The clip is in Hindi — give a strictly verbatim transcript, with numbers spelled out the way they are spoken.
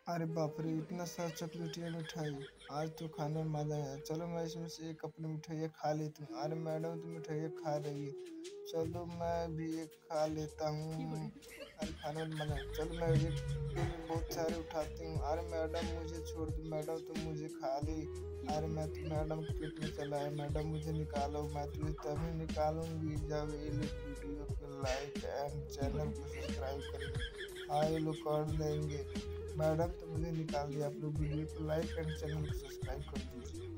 अरे बाप रे, इतना सारा चॉकलेट या मिठाई। आज तो खाने में मजा है। चलो मैं इसमें से एक अपनी मिठाई खा लेती हूँ। अरे मैडम तो मिठाई खा रही है, चलो मैं भी एक खा लेता हूँ। अरे खाने में मजा है। चलो मैं एक दिन में बहुत सारे उठाती हूँ। अरे मैडम मुझे छोड़ दो, मैडम तुम मुझे खा ली। अरे मैं तो मैडम के पेट में चला है, मैडम मुझे निकालो। मैं तुझे तभी निकालूंगी जब ये लोग वीडियो को लाइक एंड चैनल को सब्सक्राइब करेंगे। हाँ ये लोग कर देंगे। मैडम तो मुझे निकाल दिया। आप लोग वीडियो को लाइक एंड चैनल को सब्सक्राइब कर दीजिए।